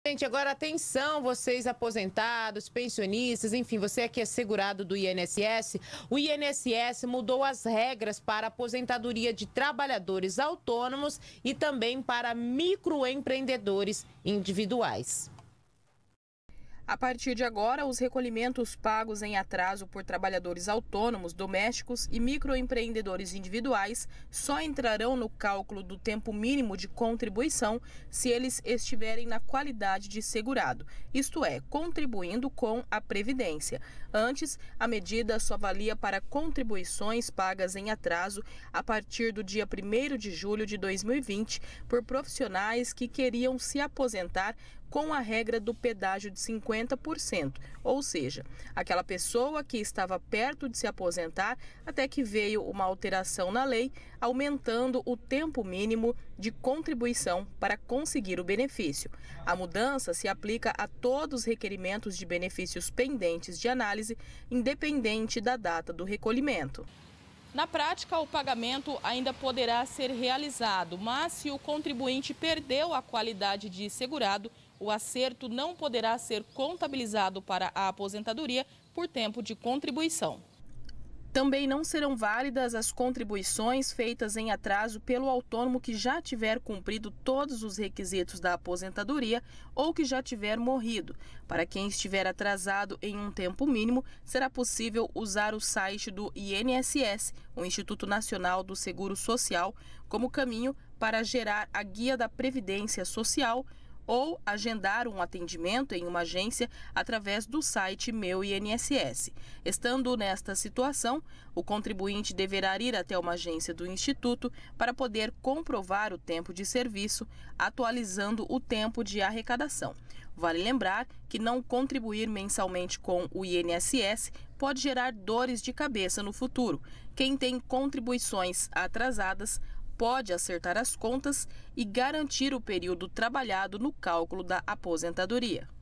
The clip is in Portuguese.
Gente, agora atenção, vocês aposentados, pensionistas, enfim, você que é segurado do INSS. O INSS mudou as regras para a aposentadoria de trabalhadores autônomos e também para microempreendedores individuais. A partir de agora, os recolhimentos pagos em atraso por trabalhadores autônomos, domésticos e microempreendedores individuais só entrarão no cálculo do tempo mínimo de contribuição se eles estiverem na qualidade de segurado, isto é, contribuindo com a Previdência. Antes, a medida só valia para contribuições pagas em atraso a partir do dia 1º de julho de 2020 por profissionais que queriam se aposentar com a regra do pedágio de 50%, ou seja, aquela pessoa que estava perto de se aposentar até que veio uma alteração na lei, aumentando o tempo mínimo de contribuição para conseguir o benefício. A mudança se aplica a todos os requerimentos de benefícios pendentes de análise, independente da data do recolhimento. Na prática, o pagamento ainda poderá ser realizado, mas se o contribuinte perdeu a qualidade de segurado, o acerto não poderá ser contabilizado para a aposentadoria por tempo de contribuição. Também não serão válidas as contribuições feitas em atraso pelo autônomo que já tiver cumprido todos os requisitos da aposentadoria ou que já tiver morrido. Para quem estiver atrasado em um tempo mínimo, será possível usar o site do INSS, o Instituto Nacional do Seguro Social, como caminho para gerar a Guia da Previdência Social ou agendar um atendimento em uma agência através do site Meu INSS. Estando nesta situação, o contribuinte deverá ir até uma agência do Instituto para poder comprovar o tempo de serviço, atualizando o tempo de arrecadação. Vale lembrar que não contribuir mensalmente com o INSS pode gerar dores de cabeça no futuro. Quem tem contribuições atrasadas pode acertar as contas e garantir o período trabalhado no cálculo da aposentadoria.